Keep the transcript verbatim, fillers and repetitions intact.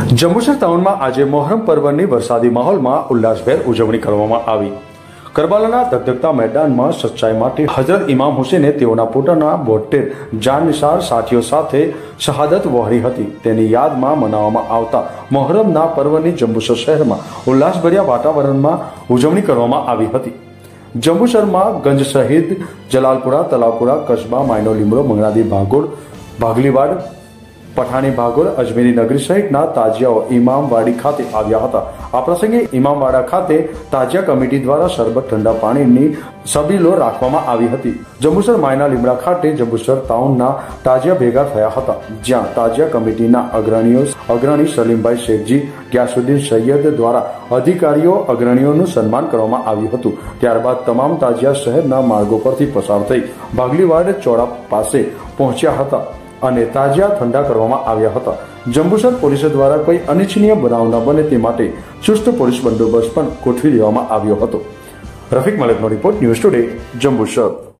જંબુસર ટાઉનમાં આજે મોહરમ પર્વની વરસાદી માહોલમાં ઉલ્લાસભેર ઉજવણી કરવામાં આવી। કરબલાના ધગધગતા મેદાનમાં સચ્ચાઈ માટે હજરત ઇમામ હુસેને તેઓના પોતાના બોતેર જાનનિસાર સાથીઓ સાથે શહાદત વહોરી હતી। તેની યાદમાં મનાવવામાં આવતા મોહરમના પર્વની જંબુસર શહેરમાં ઉલ્લાસભર્યા વાતાવરણમાં ઉજવણી કરવામાં આવી હતી। જંબુસરમાં ગંજ શહીદ, જલાલપુરા, તલાવપુરા, કસ્બા, માયનો લીમડો, મંગળાદી ભાગોળ, ભાગલીવાડ, પઠાણી ભાગોળ, અજમેરી નગરી સહિતના તાજિયાઓ ઇમામવાડી ખાતે આવ્યા હતા। આ પ્રસંગે ઇમામવાડા ખાતે તાજિયા કમિટી દ્વારા શરબત, ઠંડા પાણીની સબીલો રાખવામાં આવી હતી। જંબુસર માયના લીમડા ખાતે જંબુસર ટાઉનના તાજિયા ભેગા થયા હતા, જ્યાં તાજિયા કમિટીના અગ્રણીઓ અગ્રણી સલીમભાઈ શેખજી, ગ્યાસુદ્દીન સૈયદ દ્વારા અધિકારીઓ અગ્રણીઓનું સન્માન કરવામાં આવ્યું હતું। ત્યારબાદ તમામ તાજિયા શહેરના માર્ગો પરથી પસાર થઈ ભાગલીવાડ ચોડા પાસે પહોંચ્યા હતા અને તાજિયા ઠંડા કરવામાં આવ્યા હતા। જંબુસર પોલીસ દ્વારા કોઈ અનિચ્છનીય બનાવ ન બને તે માટે ચુસ્ત પોલીસ બંદોબસ્ત પણ ગોઠવી દેવામાં આવ્યો હતો। રફીક મલેકનો રિપોર્ટ, ન્યૂઝ ટુડે, જંબુસર।